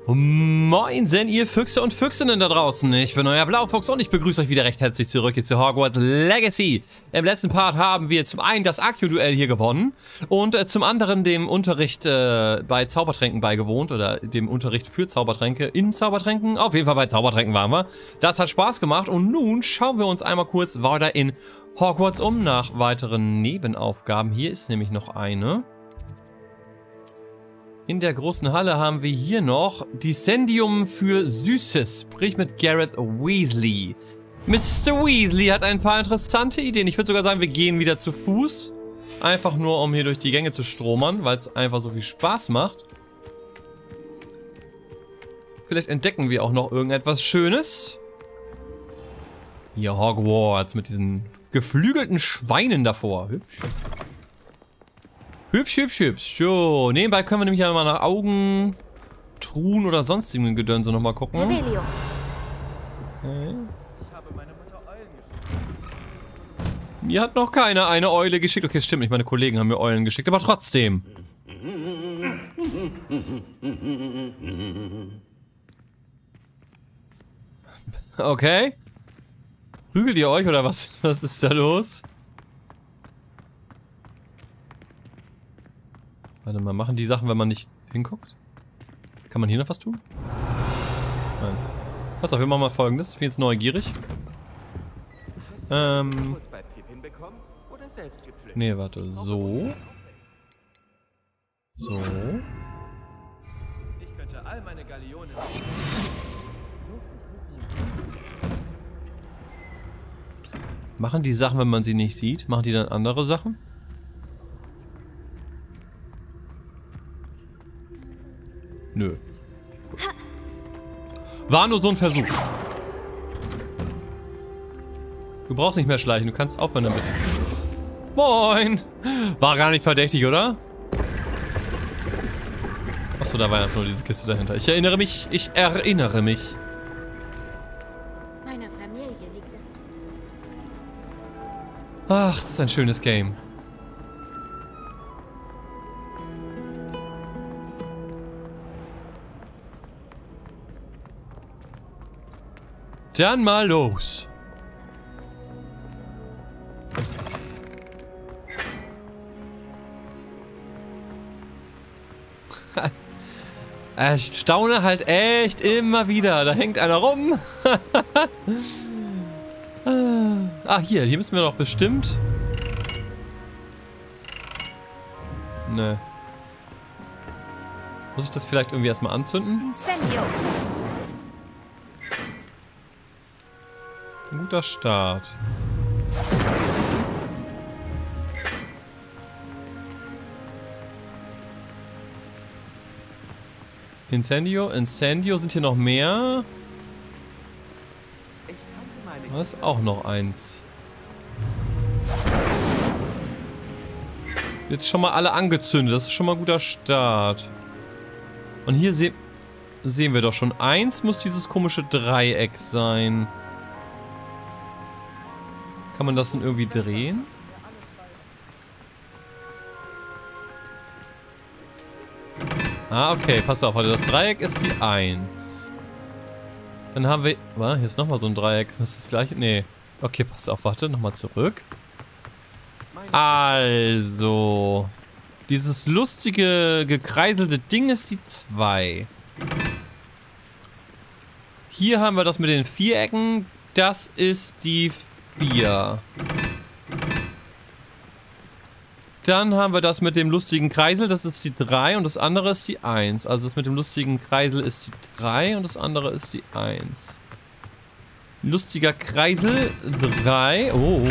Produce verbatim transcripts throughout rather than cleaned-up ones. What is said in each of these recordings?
Moinsen, ihr Füchse und Füchsinnen da draußen. Ich bin euer Blaufuchs und ich begrüße euch wieder recht herzlich zurück hier zu Hogwarts Legacy. Im letzten Part haben wir zum einen das Accio-Duell hier gewonnen und äh, zum anderen dem Unterricht äh, bei Zaubertränken beigewohnt oder dem Unterricht für Zaubertränke in Zaubertränken. Auf jeden Fall bei Zaubertränken waren wir. Das hat Spaß gemacht und nun schauen wir uns einmal kurz weiter in Hogwarts um nach weiteren Nebenaufgaben. Hier ist nämlich noch eine. In der großen Halle haben wir hier noch Dissendium für Süßes, sprich mit Gareth Weasley. Mister Weasley hat ein paar interessante Ideen. Ich würde sogar sagen, wir gehen wieder zu Fuß. Einfach nur, um hier durch die Gänge zu stromern, weil es einfach so viel Spaß macht. Vielleicht entdecken wir auch noch irgendetwas Schönes. Hier Hogwarts mit diesen geflügelten Schweinen davor. Hübsch. Hübsch, hübsch, hübsch. So, nebenbei können wir nämlich ja mal nach Augen, Truhen oder sonstigen Gedönse nochmal gucken. Okay. Ich habe meine Mutter Eulen geschickt. Mir hat noch keiner eine Eule geschickt. Okay, stimmt nicht. Meine Kollegen haben mir Eulen geschickt, aber trotzdem. Okay. Prügelt ihr euch oder was? Was ist da los? Warte mal, machen die Sachen, wenn man nicht hinguckt? Kann man hier noch was tun? Nein. Pass auf, wir machen mal Folgendes. Ich bin jetzt neugierig. Hast du Ähm. kurz bei Pippin bekommen oder selbst gepflückt? Nee, warte. So. So. Ich könnte all meine Galeonen. Machen die Sachen, wenn man sie nicht sieht? Machen die dann andere Sachen? Nö. Gut. War nur so ein Versuch. Du brauchst nicht mehr schleichen, du kannst aufhören damit. Moin! War gar nicht verdächtig, oder? Achso, da war einfach nur diese Kiste dahinter. Ich erinnere mich, ich erinnere mich. Meine Familie liegt in... Ach, das ist ein schönes Game. Dann mal los. Ich staune halt echt immer wieder. Da hängt einer rum. Ah, hier. Hier müssen wir doch bestimmt... Ne. Muss ich das vielleicht irgendwie erstmal anzünden? Incendio. Ein guter Start. Incendio, Incendio, sind hier noch mehr? Ich kannte meine. Da ist auch noch eins. Jetzt schon mal alle angezündet, das ist schon mal ein guter Start. Und hier se sehen wir doch schon, eins muss dieses komische Dreieck sein. Kann man das denn irgendwie drehen? Ah, okay, pass auf, warte, das Dreieck ist die eins. Dann haben wir... Was? Hier ist nochmal so ein Dreieck. Ist das das gleiche? Nee. Okay, pass auf, warte, nochmal zurück. Also... Dieses lustige, gekreiselte Ding ist die zwei. Hier haben wir das mit den Vierecken. Das ist die vier. Dann haben wir das mit dem lustigen Kreisel, das ist die drei und das andere ist die eins. Also das mit dem lustigen Kreisel ist die drei und das andere ist die eins. Lustiger Kreisel, drei. Oh.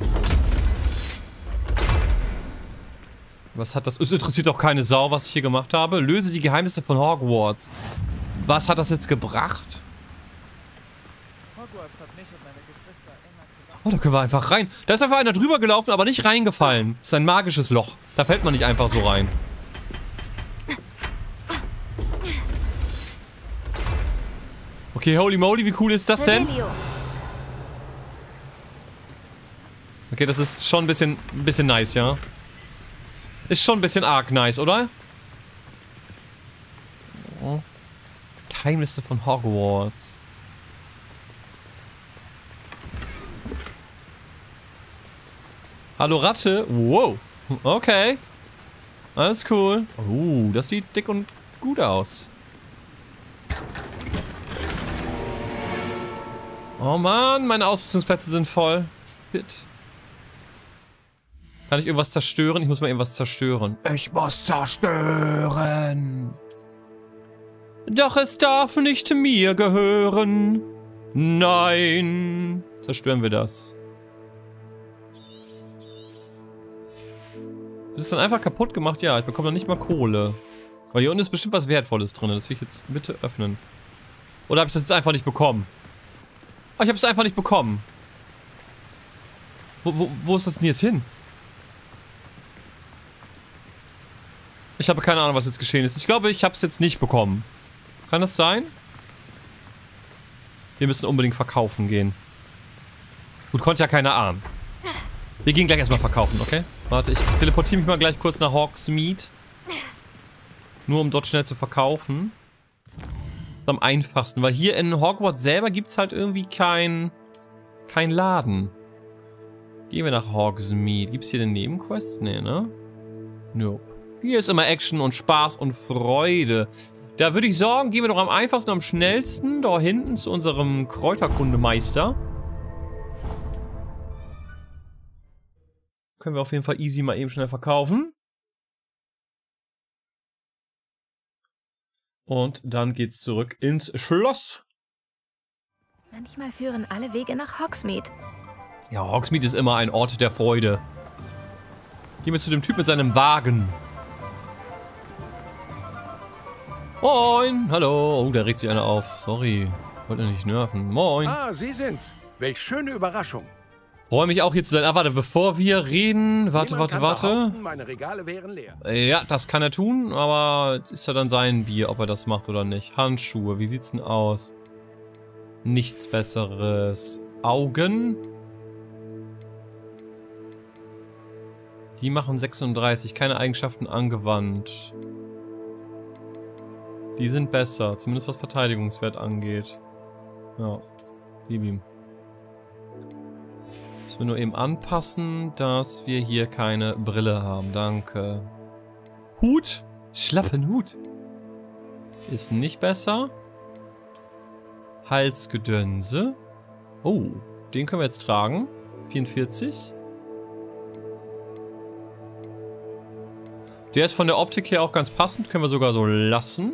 Was hat das? Es interessiert doch keine Sau, was ich hier gemacht habe. Löse die Geheimnisse von Hogwarts. Was hat das jetzt gebracht? Hogwarts hat mich und meine Geschwister immer zusammen. Oh, da können wir einfach rein. Da ist einfach einer drüber gelaufen, aber nicht reingefallen. Das ist ein magisches Loch. Da fällt man nicht einfach so rein. Okay, holy moly, wie cool ist das denn? Okay, das ist schon ein bisschen, ein bisschen nice, ja. Ist schon ein bisschen arg nice, oder? Oh. Geheimnisse von Hogwarts. Hallo Ratte. Wow. Okay. Alles cool. Uh, das sieht dick und gut aus. Oh Mann, meine Ausrüstungsplätze sind voll. Shit. Kann ich irgendwas zerstören? Ich muss mal irgendwas zerstören. Ich muss zerstören. Doch es darf nicht mir gehören. Nein. Zerstören wir das. Das ist dann einfach kaputt gemacht? Ja, ich bekomme dann nicht mal Kohle. Aber hier unten ist bestimmt was Wertvolles drin. Das will ich jetzt bitte öffnen. Oder habe ich das jetzt einfach nicht bekommen? Oh, ich habe es einfach nicht bekommen. Wo, wo, wo ist das denn jetzt hin? Ich habe keine Ahnung, was jetzt geschehen ist. Ich glaube, ich habe es jetzt nicht bekommen. Kann das sein? Wir müssen unbedingt verkaufen gehen. Gut, konnte ja keiner ahnen. Wir gehen gleich erstmal verkaufen, okay? Warte, ich teleportiere mich mal gleich kurz nach Hogsmeade. Nur um dort schnell zu verkaufen. Das ist am einfachsten, weil hier in Hogwarts selber gibt es halt irgendwie kein, kein Laden. Gehen wir nach Hogsmeade. Gibt es hier denn Nebenquests? Nee, ne? Nope. Hier ist immer Action und Spaß und Freude. Da würde ich sagen, gehen wir doch am einfachsten und am schnellsten da hinten zu unserem Kräuterkundemeister. Können wir auf jeden Fall easy mal eben schnell verkaufen. Und dann geht's zurück ins Schloss. Manchmal führen alle Wege nach Hogsmeade. Ja, Hogsmeade ist immer ein Ort der Freude. Gehen wir zu dem Typ mit seinem Wagen. Moin, hallo. Oh, da regt sich einer auf. Sorry, wollte nicht nerven. Moin. Ah, Sie sind's. Welch schöne Überraschung. Freue mich auch hier zu sein. Ah, warte, bevor wir reden. Warte, Niemand warte, kann warte. behaupten, meine Regale wären leer. Ja, das kann er tun, aber ist ja dann sein Bier, ob er das macht oder nicht. Handschuhe, wie sieht's denn aus? Nichts Besseres. Augen. Die machen sechsunddreißig. Keine Eigenschaften angewandt. Die sind besser, zumindest was Verteidigungswert angeht. Ja, gib ihm. Müssen wir nur eben anpassen, dass wir hier keine Brille haben. Danke. Hut. Schlappen Hut. Ist nicht besser. Halsgedönse. Oh, den können wir jetzt tragen. vierundvierzig. Der ist von der Optik her auch ganz passend. Können wir sogar so lassen.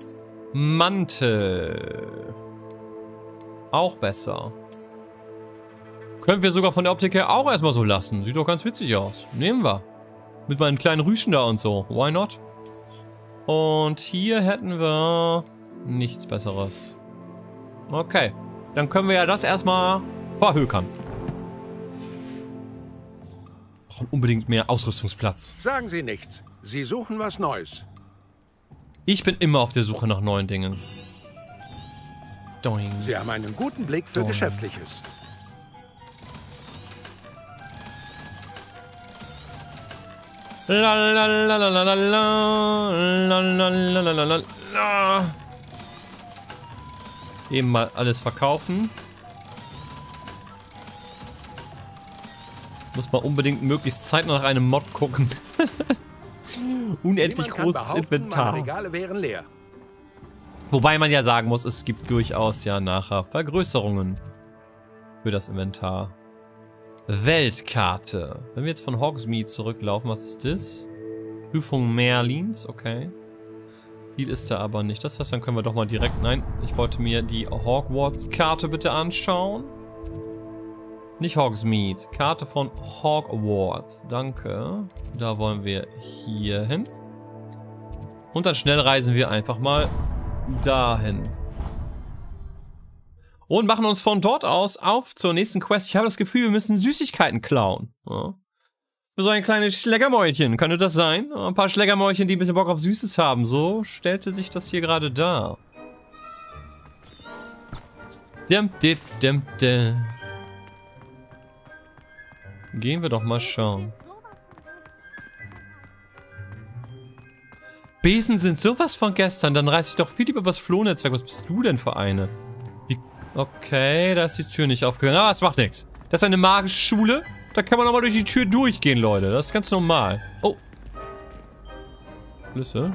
Mantel. Auch besser. Können wir sogar von der Optik her auch erstmal so lassen. Sieht doch ganz witzig aus. Nehmen wir. Mit meinen kleinen Rüschen da und so. Why not? Und hier hätten wir nichts Besseres. Okay. Dann können wir ja das erstmal verhökern. Brauchen unbedingt mehr Ausrüstungsplatz. Sagen Sie nichts. Sie suchen was Neues. Ich bin immer auf der Suche nach neuen Dingen. Doing. Sie haben einen guten Blick für Doing. Geschäftliches. La la la la la la la la la la la la. Eben mal alles verkaufen. Muss man unbedingt möglichst zeitnah nach einem Mod gucken. Unendlich Niemand kann großes behaupten, Inventar. meine Regale wären leer. Wobei man ja sagen muss, es gibt durchaus ja nachher Vergrößerungen für das Inventar. Weltkarte. Wenn wir jetzt von Hogsmeade zurücklaufen, was ist das? Prüfung Merlins, okay. Viel ist da aber nicht. Das heißt, dann können wir doch mal direkt... Nein, ich wollte mir die Hogwarts-Karte bitte anschauen. Nicht Hogsmeade. Karte von Hogwarts. Danke. Da wollen wir hier hin. Und dann schnell reisen wir einfach mal dahin. Und machen uns von dort aus auf zur nächsten Quest. Ich habe das Gefühl, wir müssen Süßigkeiten klauen. Ja. Für so ein kleines Schlägermäulchen. Könnte das sein? Ein paar Schlägermäulchen, die ein bisschen Bock auf Süßes haben. So stellte sich das hier gerade dar. Dim, dim, dim, dim. Gehen wir doch mal schauen. Besen sind sowas von gestern. Dann reiß ich doch viel lieber übers Flohnetzwerk. Was bist du denn für eine? Wie, okay, da ist die Tür nicht aufgegangen. Aber es macht nichts. Das ist eine magische Schule. Da kann man nochmal durch die Tür durchgehen, Leute. Das ist ganz normal. Oh. Schlüssel.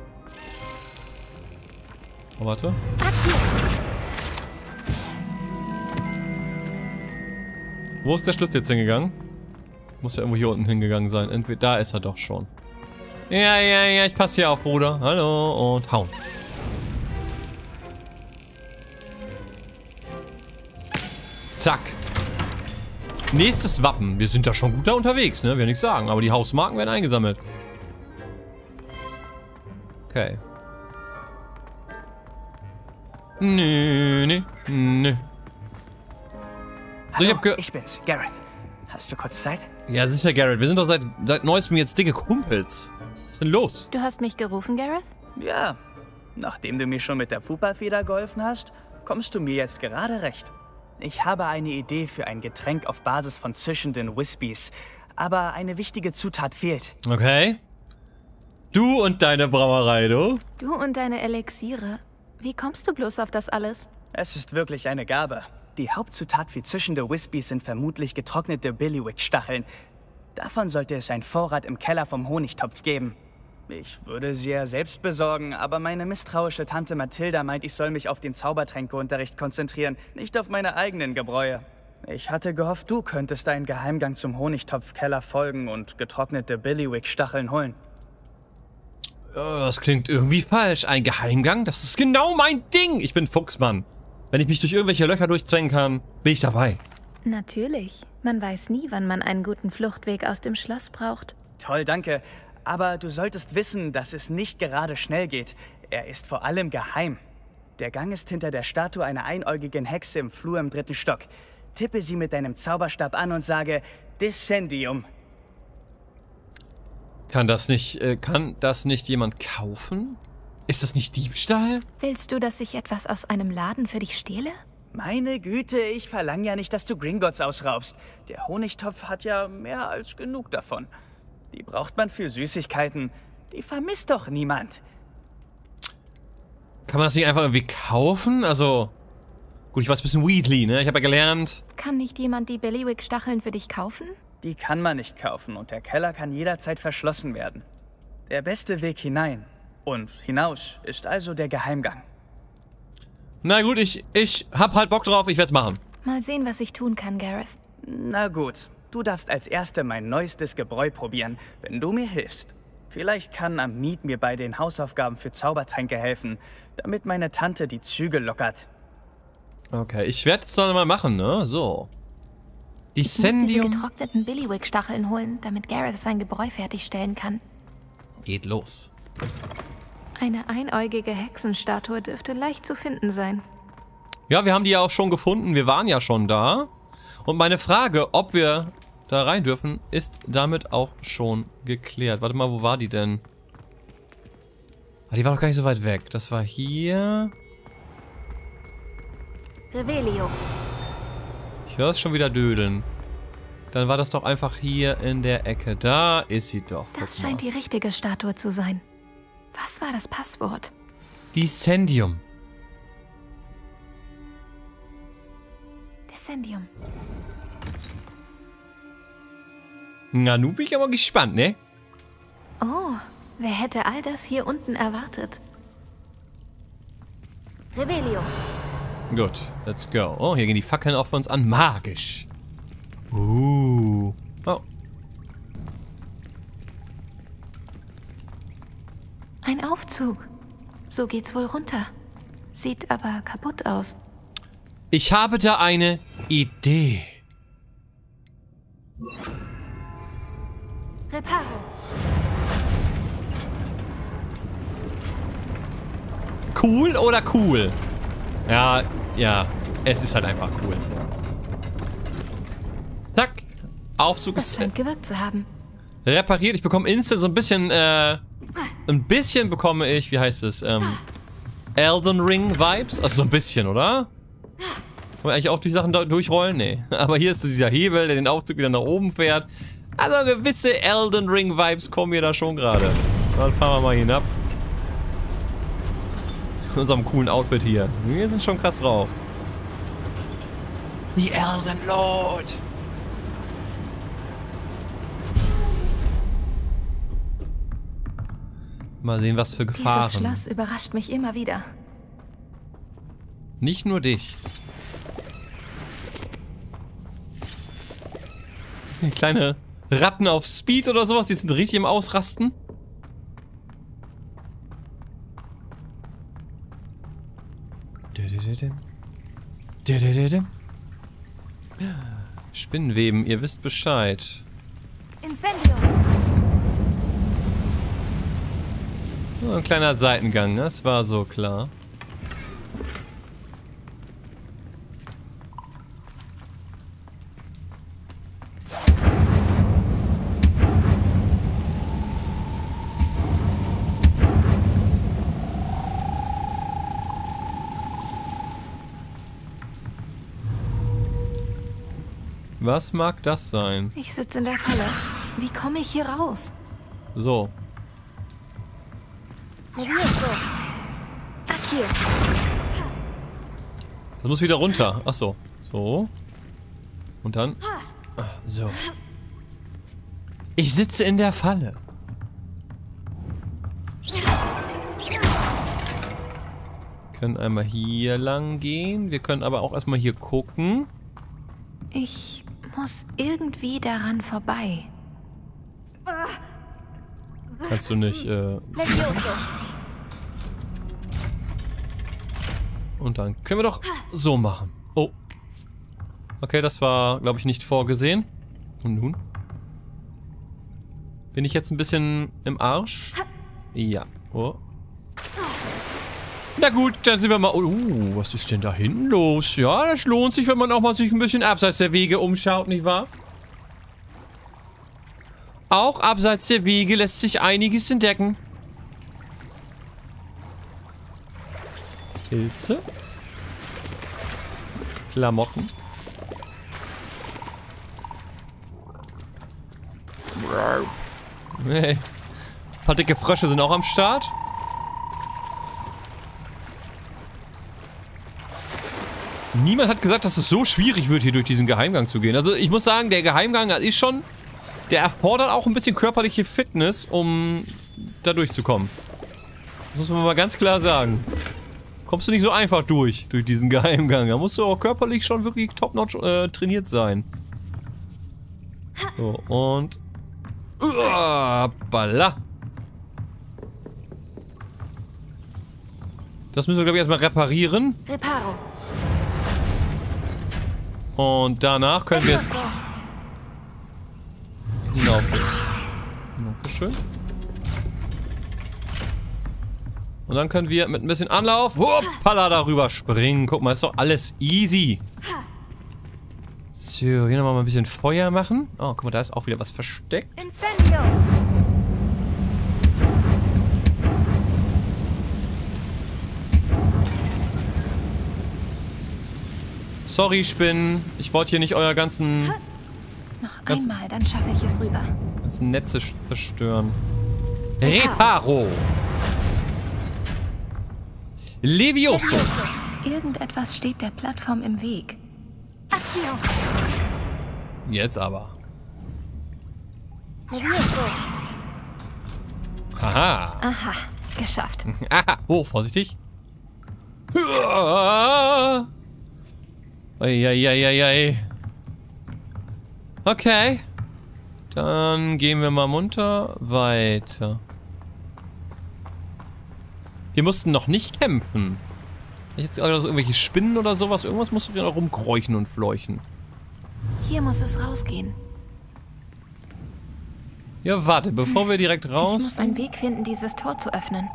Oh, warte. Wo ist der Schlüssel jetzt hingegangen? Muss ja irgendwo hier unten hingegangen sein. Entweder da ist er doch schon. Ja, ja, ja, ich passe hier auf, Bruder. Hallo und hauen. Zack. Nächstes Wappen. Wir sind da schon gut da unterwegs, ne? Will nichts sagen. Aber die Hausmarken werden eingesammelt. Okay. Nö, nö, nö. So, ich, hab ge ich bin's, Gareth. Hast du kurz Zeit? Ja, sicher, Gareth. Wir sind doch seit, seit neuestem jetzt dicke Kumpels. Was ist denn los? Du hast mich gerufen, Gareth? Ja. Nachdem du mir schon mit der Fupa-Feder geholfen hast, kommst du mir jetzt gerade recht. Ich habe eine Idee für ein Getränk auf Basis von zischenden Wispies, aber eine wichtige Zutat fehlt. Okay. Du und deine Brauerei, du? Du und deine Elixiere. Wie kommst du bloß auf das alles? Es ist wirklich eine Gabe. Die Hauptzutat für zischende Wispies sind vermutlich getrocknete Billywick-Stacheln. Davon sollte es einen Vorrat im Keller vom Honigtopf geben. Ich würde sie ja selbst besorgen, aber meine misstrauische Tante Mathilda meint, ich soll mich auf den Zaubertränkeunterricht konzentrieren, nicht auf meine eigenen Gebräue. Ich hatte gehofft, du könntest einen Geheimgang zum Honigtopfkeller folgen und getrocknete Billywick-Stacheln holen. Das klingt irgendwie falsch. Ein Geheimgang? Das ist genau mein Ding. Ich bin Fuchsmann. Wenn ich mich durch irgendwelche Löcher durchzwängen kann, bin ich dabei. Natürlich. Man weiß nie, wann man einen guten Fluchtweg aus dem Schloss braucht. Toll, danke. Aber du solltest wissen, dass es nicht gerade schnell geht. Er ist vor allem geheim. Der Gang ist hinter der Statue einer einäugigen Hexe im Flur im dritten Stock. Tippe sie mit deinem Zauberstab an und sage Descendium. Kann das nicht, äh, kann das nicht jemand kaufen? Ist das nicht Diebstahl? Willst du, dass ich etwas aus einem Laden für dich stehle? Meine Güte, ich verlange ja nicht, dass du Gringotts ausraubst. Der Honigtopf hat ja mehr als genug davon. Die braucht man für Süßigkeiten. Die vermisst doch niemand. Kann man das nicht einfach irgendwie kaufen? Also, gut, ich weiß ein bisschen Weasley, ne? Ich habe ja gelernt. Kann nicht jemand die Billywick-Stacheln für dich kaufen? Die kann man nicht kaufen und der Keller kann jederzeit verschlossen werden. Der beste Weg hinein und hinaus ist also der Geheimgang. Na gut, ich, ich hab halt Bock drauf, ich werd's machen. Mal sehen, was ich tun kann, Gareth. Na gut, du darfst als Erste mein neuestes Gebräu probieren, wenn du mir hilfst. Vielleicht kann Amit mir bei den Hausaufgaben für Zaubertränke helfen, damit meine Tante die Zügel lockert. Okay, ich werde es dann mal machen, ne? So. Ich muss diese Descendium getrockneten Billywick-Stacheln holen, damit Gareth sein Gebräu fertigstellen kann. geht los. Eine einäugige Hexenstatue dürfte leicht zu finden sein. Ja, wir haben die ja auch schon gefunden. Wir waren ja schon da. Und meine Frage, ob wir da rein dürfen, ist damit auch schon geklärt. Warte mal, wo war die denn? Ah, die war doch gar nicht so weit weg. Das war hier. Revelio. Ich höre es schon wieder dödeln. Dann war das doch einfach hier in der Ecke. Da ist sie doch. Das Guck mal. scheint die richtige Statue zu sein. Was war das Passwort? Descendium. Descendium. Na, nun bin ich aber gespannt, ne? Oh, wer hätte all das hier unten erwartet? Revelio. Gut, let's go. Oh, hier gehen die Fackeln auch für uns an. Magisch. Uh. Oh. Ein Aufzug. So geht's wohl runter. Sieht aber kaputt aus. Ich habe da eine Idee. Reparo. Cool oder cool? Ja, ja. Es ist halt einfach cool. Zack. Aufzug Das ist scheint gewirkt zu haben. repariert. Ich bekomme instant so ein bisschen, äh... Ein bisschen bekomme ich, wie heißt es, ähm... Elden Ring Vibes? Also so ein bisschen, oder? Kann man eigentlich auch die Sachen da durchrollen? Nee. Aber hier ist dieser Hebel, der den Aufzug wieder nach oben fährt. Also gewisse Elden Ring Vibes kommen mir da schon gerade. Dann fahren wir mal hinab. In unserem coolen Outfit hier. Wir sind schon krass drauf. The Elden Lord. Mal sehen, was für Gefahren. Dieses Schloss überrascht mich immer wieder. Nicht nur dich. Kleine Ratten auf Speed oder sowas, die sind richtig im Ausrasten. Spinnenweben, ihr wisst Bescheid. Incendio! Ein kleiner Seitengang, das war so klar. Was mag das sein? Ich sitze in der Falle. Wie komme ich hier raus? So. Nervioso. Accio. Das muss wieder runter. Ach so. So. Und dann. Ah, so. Ich sitze in der Falle. Wir können einmal hier lang gehen. Wir können aber auch erstmal hier gucken. Ich muss irgendwie daran vorbei. Kannst du nicht, äh... Nervioso. Und dann können wir doch so machen. Oh. Okay, das war, glaube ich, nicht vorgesehen. Und nun? Bin ich jetzt ein bisschen im Arsch? Ja. Oh. Na gut, dann sind wir mal... Oh, was ist denn da hinten los? Ja, das lohnt sich, wenn man auch mal sich ein bisschen abseits der Wege umschaut, nicht wahr? Auch abseits der Wege lässt sich einiges entdecken. Pilze. Klamotten. Hey. Ein paar dicke Frösche sind auch am Start. Niemand hat gesagt, dass es so schwierig wird, hier durch diesen Geheimgang zu gehen. Also ich muss sagen, der Geheimgang ist schon... Der erfordert auch ein bisschen körperliche Fitness, um da durchzukommen. Das muss man mal ganz klar sagen. Kommst du nicht so einfach durch, durch diesen Geheimgang. Da musst du auch körperlich schon wirklich top-notch äh, trainiert sein. So, und... Uh, balla. Das müssen wir, glaube ich, erstmal reparieren. Reparo. Und danach können wir es hinaufen. Dankeschön. Und dann können wir mit ein bisschen Anlauf, hoppala, darüber springen. Guck mal, ist doch alles easy. So, hier nochmal ein bisschen Feuer machen. Oh, guck mal, da ist auch wieder was versteckt. Incendio. Sorry, Spinnen. Ich wollte hier nicht euer ganzen... Noch einmal, dann schaffe ich es rüber. ganzen Netze zerstören. Reparo. Levioso. Irgendetwas steht der Plattform im Weg. Accio. Jetzt aber. Nervioso. Haha. Aha, geschafft. Aha. Oh, vorsichtig. Eieieiei. Okay. Dann gehen wir mal munter weiter. Wir mussten noch nicht kämpfen. Jetzt also irgendwelche Spinnen oder sowas. Irgendwas musst du wieder rumkräuchen und fleuchen. Hier muss es rausgehen. Ja, warte, bevor wir direkt Ich raus... muss einen Weg finden, dieses Tor zu öffnen.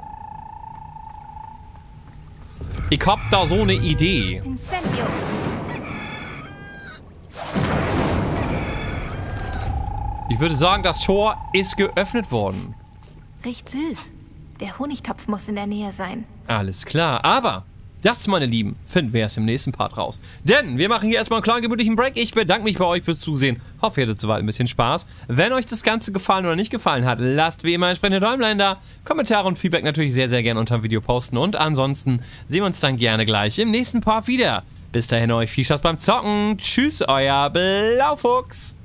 Ich hab da so eine Idee. Incendio. Ich würde sagen, das Tor ist geöffnet worden. Riecht süß. Der Honigtopf muss in der Nähe sein. Alles klar, aber Das, meine Lieben, finden wir erst im nächsten Part raus. Denn wir machen hier erstmal einen kleinen gemütlichen Break. Ich bedanke mich bei euch fürs Zusehen. Hoffe, ihr hattet soweit ein bisschen Spaß. Wenn euch das Ganze gefallen oder nicht gefallen hat, lasst wie immer entsprechende Däumlein da. Kommentare und Feedback natürlich sehr, sehr gerne unter dem Video posten. Und ansonsten sehen wir uns dann gerne gleich im nächsten Part wieder. Bis dahin euch viel Spaß beim Zocken. Tschüss, euer Blaufuchs.